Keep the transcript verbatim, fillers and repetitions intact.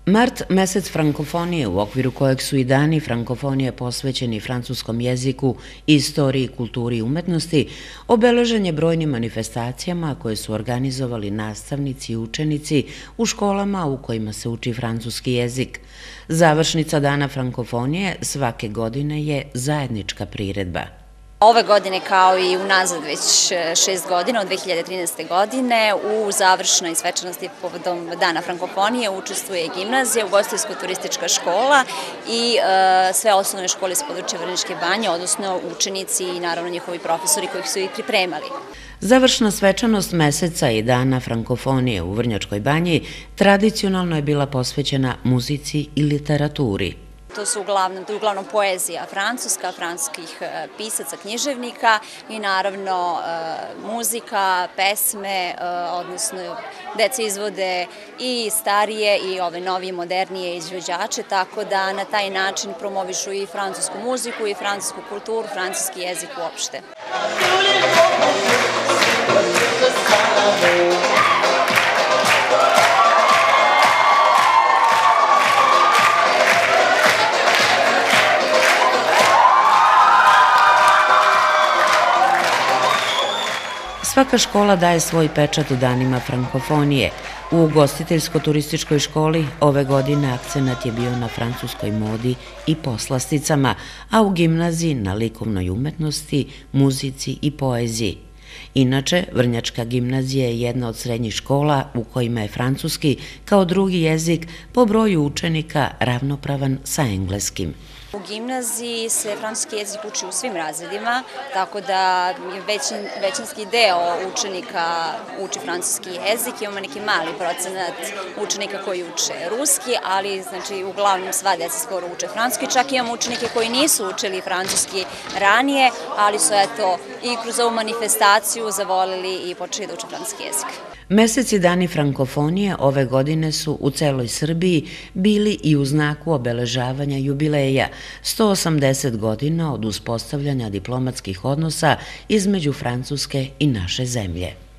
Mart, mesec frankofonije, u okviru kojeg su i dani frankofonije posvećeni francuskom jeziku, istoriji, kulturi i umetnosti, obeležen je brojnim manifestacijama koje su organizovali nastavnici i učenici u školama u kojima se uči francuski jezik. Završnica Dana frankofonije svake godine je zajednička priredba. Ove godine, kao i unazad već šest godina, od dve hiljade trinaeste. godine, u završnoj svečanosti povodom Dana frankofonije učestvuje gimnazija, ugostiteljsko-turistička škola i sve osnovne škole iz područja Vrnjačke Banje, odnosno učenici i naravno njihovi profesori koji su ih pripremali. Završna svečanost meseca i Dana frankofonije u Vrnjačkoj Banji tradicionalno je bila posvećena muzici i literaturi. To su uglavnom, to je uglavnom poezija francuska, francuskih pisaca, književnika i naravno muzika, pesme, odnosno deca izvode i starije i ove novije, modernije izvođače, tako da na taj način promovišu i francusku muziku i francusku kulturu, francuski jezik uopšte. Svaka škola daje svoj pečat u danima frankofonije. U ugostiteljsko-turističkoj školi ove godine akcenat je bio na francuskoj modi i poslasticama, a u gimnaziji na likovnoj umetnosti, muzici i poeziji. Inače, Vrnjačka gimnazija je jedna od srednjih škola u kojima je francuski kao drugi jezik po broju učenika ravnopravan sa engleskim. U gimnaziji se francuski jezik uči u svim razredima, tako da većinski deo učenika uči francuski jezik. Imamo neki mali procenat učenika koji uče ruski, ali znači uglavnom sva deca skoro uče francuski. Čak imamo učenike koji nisu učili francuski ranije, ali su eto i kroz ovu manifestaciju zavolili i počeli da uče francuski jezik. Meseci Dani frankofonije ove godine su u celoj Srbiji bili i u znaku obeležavanja jubileja sto osamdeset godina od uspostavljanja diplomatskih odnosa između Francuske i naše zemlje.